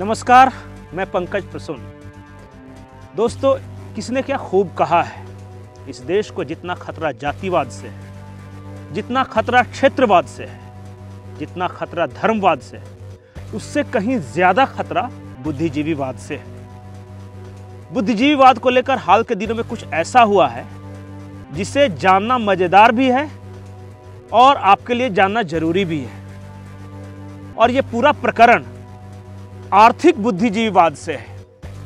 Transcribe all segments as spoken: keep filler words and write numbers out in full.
नमस्कार, मैं पंकज प्रसून। दोस्तों, किसने क्या खूब कहा है, इस देश को जितना खतरा जातिवाद से है, जितना खतरा क्षेत्रवाद से है, जितना खतरा धर्मवाद से है, उससे कहीं ज्यादा खतरा बुद्धिजीवीवाद से है। बुद्धिजीवीवाद को लेकर हाल के दिनों में कुछ ऐसा हुआ है जिसे जानना मजेदार भी है और आपके लिए जानना जरूरी भी है। और यह पूरा प्रकरण आर्थिक बुद्धिजीवीवाद से है।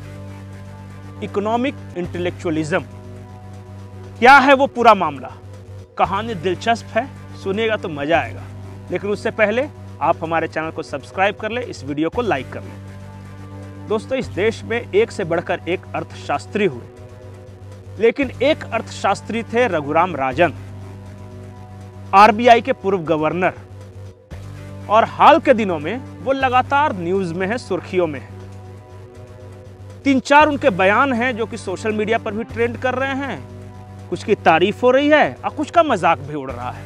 इकोनॉमिक इंटेलेक्चुअलिज्म क्या है वो पूरा मामला। कहानी दिलचस्प है, सुनिएगा तो मजा आएगा। लेकिन उससे पहले आप हमारे चैनल को सब्सक्राइब कर ले, इस वीडियो को लाइक कर ले। दोस्तों, इस देश में एक से बढ़कर एक अर्थशास्त्री हुए, लेकिन एक अर्थशास्त्री थे रघुराम राजन, आरबीआई के पूर्व गवर्नर, और हाल के दिनों में वो लगातार न्यूज में है, सुर्खियों में है। तीन चार उनके बयान हैं जो कि सोशल मीडिया पर भी ट्रेंड कर रहे हैं। कुछ की तारीफ हो रही है और कुछ का मजाक भी उड़ रहा है।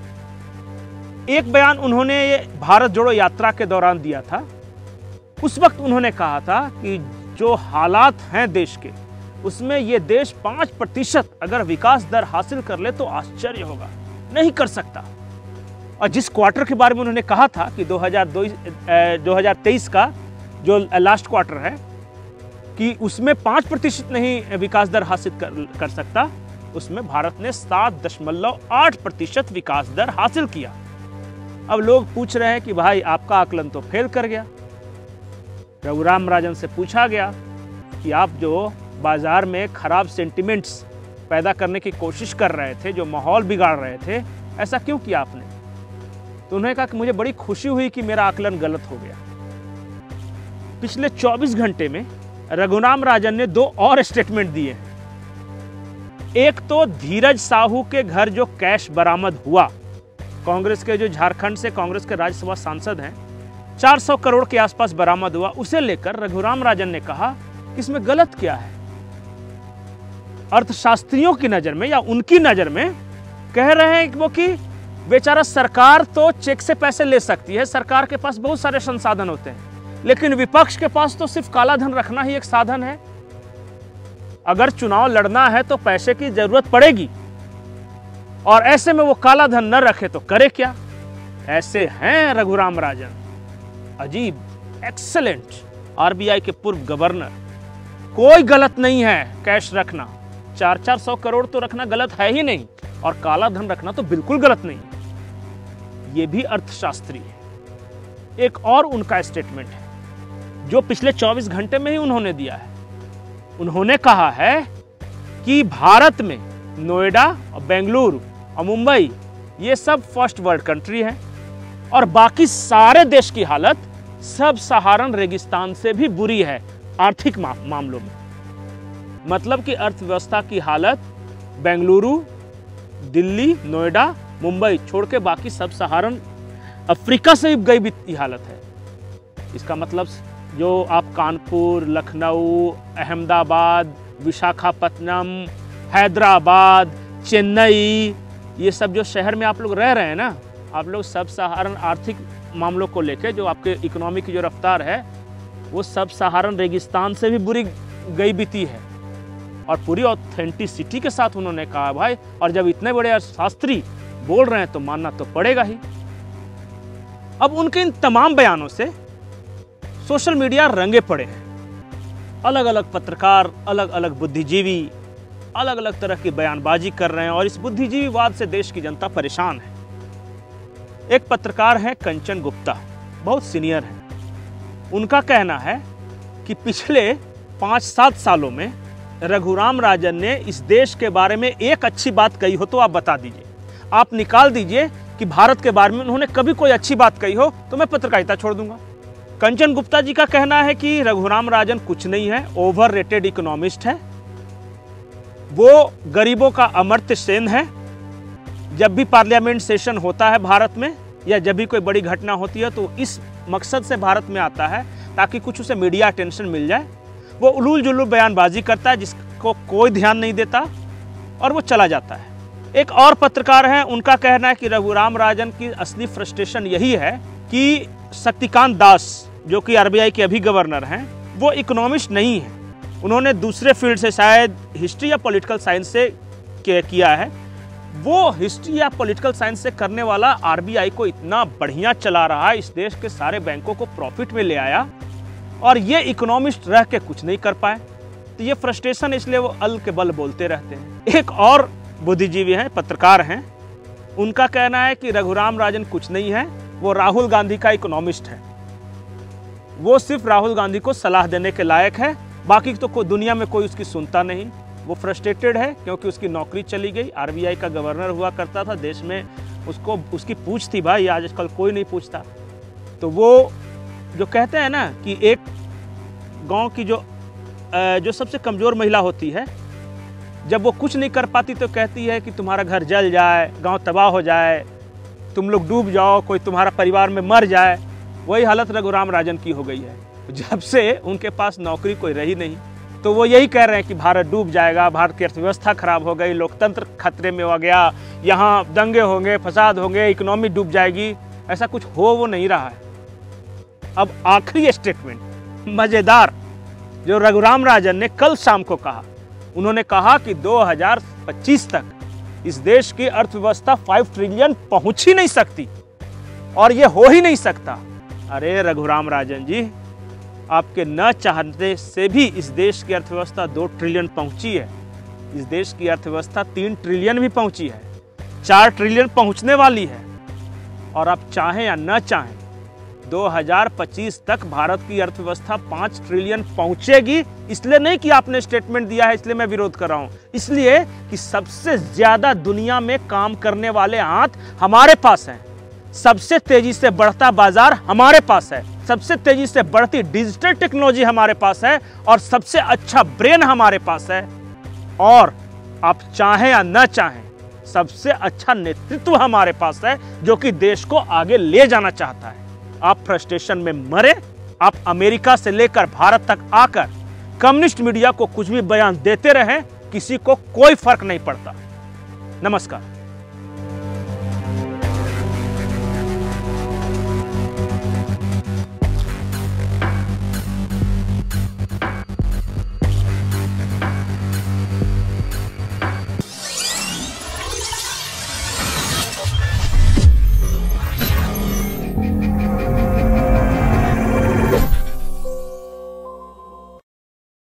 एक बयान उन्होंने ये भारत जोड़ो यात्रा के दौरान दिया था। उस वक्त उन्होंने कहा था कि जो हालात हैं देश के, उसमें ये देश पांच प्रतिशत अगर विकास दर हासिल कर ले तो आश्चर्य होगा, नहीं कर सकता। और जिस क्वार्टर के बारे में उन्होंने कहा था कि दो हज़ार तेईस का जो लास्ट क्वार्टर है कि उसमें पाँच प्रतिशत नहीं विकास दर हासिल कर, कर सकता, उसमें भारत ने सात दशमलव आठ प्रतिशत विकास दर हासिल किया। अब लोग पूछ रहे हैं कि भाई आपका आकलन तो फेल कर गया। रघुराम राजन से पूछा गया कि आप जो बाजार में खराब सेंटिमेंट्स पैदा करने की कोशिश कर रहे थे, जो माहौल बिगाड़ रहे थे, ऐसा क्यों किया आपने? तो उन्होंने कहा कि मुझे बड़ी खुशी हुई कि मेरा आकलन गलत हो गया। पिछले चौबीस घंटे में रघुराम राजन ने दो और स्टेटमेंट दिए। एक तो धीरज साहू के घर जो कैश बरामद हुआ, कांग्रेस के जो झारखंड से कांग्रेस के राज्यसभा सांसद हैं, चार सौ करोड़ के आसपास बरामद हुआ, उसे लेकर रघुराम राजन ने कहा कि इसमें गलत क्या है। अर्थशास्त्रियों की नजर में या उनकी नजर में कह रहे हैं कि वो कि बेचारा सरकार तो चेक से पैसे ले सकती है, सरकार के पास बहुत सारे संसाधन होते हैं, लेकिन विपक्ष के पास तो सिर्फ काला धन रखना ही एक साधन है। अगर चुनाव लड़ना है तो पैसे की जरूरत पड़ेगी, और ऐसे में वो काला धन न रखे तो करे क्या। ऐसे हैं रघुराम राजन, अजीब, एक्सेलेंट। आरबीआई के पूर्व गवर्नर। कोई गलत नहीं है कैश रखना, चार चार सौ करोड़ तो रखना गलत है ही नहीं, और काला धन रखना तो बिल्कुल गलत नहीं है। ये भी अर्थशास्त्री है। एक और उनका स्टेटमेंट है जो पिछले चौबीस घंटे में ही उन्होंने दिया है। उन्होंने कहा है कि भारत में नोएडा और बेंगलुरु और मुंबई ये सब फर्स्ट वर्ल्ड कंट्री हैं, और बाकी सारे देश की हालत सब सहारन रेगिस्तान से भी बुरी है आर्थिक मा, मामलों में। मतलब कि अर्थव्यवस्था की हालत बेंगलुरु, दिल्ली, नोएडा, मुंबई छोड़ के बाकी सब सहारन अफ्रीका से भी गई भी हालत है। इसका मतलब जो आप कानपुर, लखनऊ, अहमदाबाद, विशाखापत्तनम, हैदराबाद, चेन्नई, ये सब जो शहर में आप लोग रह रहे हैं ना, आप लोग सब सहारन आर्थिक मामलों को लेके जो आपके इकोनॉमी की जो रफ्तार है, वो सब सहारन रेगिस्तान से भी बुरी गई बीती है। और पूरी ऑथेंटिसिटी के साथ उन्होंने कहा भाई, और जब इतने बड़े शास्त्री बोल रहे हैं तो मानना तो पड़ेगा ही। अब उनके इन तमाम बयानों से सोशल मीडिया रंगे पड़े हैं। अलग अलग पत्रकार, अलग अलग बुद्धिजीवी अलग अलग तरह की बयानबाजी कर रहे हैं, और इस बुद्धिजीवीवाद से देश की जनता परेशान है। एक पत्रकार है कंचन गुप्ता, बहुत सीनियर है। उनका कहना है कि पिछले पाँच सात सालों में रघुराम राजन ने इस देश के बारे में एक अच्छी बात कही हो तो आप बता दीजिए। आप निकाल दीजिए कि भारत के बारे में उन्होंने कभी कोई अच्छी बात कही हो तो मैं पत्रकारिता छोड़ दूंगा। कंचन गुप्ता जी का कहना है कि रघुराम राजन कुछ नहीं है, ओवर रेटेड इकोनॉमिस्ट है, वो गरीबों का अमर्त्य सेन है। जब भी पार्लियामेंट सेशन होता है भारत में, या जब भी कोई बड़ी घटना होती है, तो इस मकसद से भारत में आता है ताकि कुछ उसे मीडिया अटेंशन मिल जाए। वो उलूल जुलूल बयानबाजी करता है जिसको कोई ध्यान नहीं देता, और वो चला जाता है। एक और पत्रकार हैं, उनका कहना है कि रघुराम राजन की असली फ्रस्ट्रेशन यही है कि शक्तिकांत दास जो कि आरबीआई के अभी गवर्नर हैं, वो इकोनॉमिस्ट नहीं है। उन्होंने दूसरे फील्ड से, शायद हिस्ट्री या पॉलिटिकल साइंस से किया है। वो हिस्ट्री या पॉलिटिकल साइंस से करने वाला आरबीआई को इतना बढ़िया चला रहा है, इस देश के सारे बैंकों को प्रॉफिट में ले आया, और ये इकोनॉमिस्ट रह के कुछ नहीं कर पाए। तो ये फ्रस्ट्रेशन, इसलिए वो अल के बल बोलते रहते हैं। एक और बुद्धिजीवी हैं, पत्रकार हैं, उनका कहना है कि रघुराम राजन कुछ नहीं है, वो राहुल गांधी का इकोनॉमिस्ट है। वो सिर्फ राहुल गांधी को सलाह देने के लायक है, बाकी तो कोई दुनिया में कोई उसकी सुनता नहीं। वो फ्रस्ट्रेटेड है क्योंकि उसकी नौकरी चली गई। आरबीआई का गवर्नर हुआ करता था देश में, उसको उसकी पूछ थी भाई, आजकल कोई नहीं पूछता। तो वो जो कहते हैं ना कि एक गांव की जो जो सबसे कमज़ोर महिला होती है, जब वो कुछ नहीं कर पाती तो कहती है कि तुम्हारा घर जल जाए, गांव तबाह हो जाए, तुम लोग डूब जाओ, कोई तुम्हारा परिवार में मर जाए। वही हालत रघुराम राजन की हो गई है। जब से उनके पास नौकरी कोई रही नहीं, तो वो यही कह रहे हैं कि भारत डूब जाएगा, भारत की अर्थव्यवस्था खराब हो गई, लोकतंत्र खतरे में हो गया, यहाँ दंगे होंगे, फसाद होंगे, इकोनॉमी डूब जाएगी। ऐसा कुछ हो वो नहीं रहा है। अब आखिरी स्टेटमेंट मजेदार, जो रघुराम राजन ने कल शाम को कहा। उन्होंने कहा कि दो हज़ार पच्चीस तक इस देश की अर्थव्यवस्था पाँच ट्रिलियन पहुंच ही नहीं सकती, और ये हो ही नहीं सकता। अरे रघुराम राजन जी, आपके न चाहने से भी इस देश की अर्थव्यवस्था दो ट्रिलियन पहुंची है। इस देश की अर्थव्यवस्था तीन ट्रिलियन भी पहुंची है, चार ट्रिलियन पहुंचने वाली है। और आप चाहें या न चाहें, दो हज़ार पच्चीस तक भारत की अर्थव्यवस्था पाँच ट्रिलियन पहुंचेगी। इसलिए नहीं कि आपने स्टेटमेंट दिया है इसलिए मैं विरोध कर रहा हूं, इसलिए कि सबसे ज्यादा दुनिया में काम करने वाले हाथ हमारे पास हैं, सबसे तेजी से बढ़ता बाजार हमारे पास है, सबसे तेजी से बढ़ती डिजिटल टेक्नोलॉजी हमारे पास है, और सबसे अच्छा ब्रेन हमारे पास है। और आप चाहें या न चाहें, सबसे अच्छा नेतृत्व हमारे पास है, जो कि देश को आगे ले जाना चाहता है। आप फ्रस्ट्रेशन में मरे, आप अमेरिका से लेकर भारत तक आकर कम्युनिस्ट मीडिया को कुछ भी बयान देते रहें, किसी को कोई फर्क नहीं पड़ता। नमस्कार।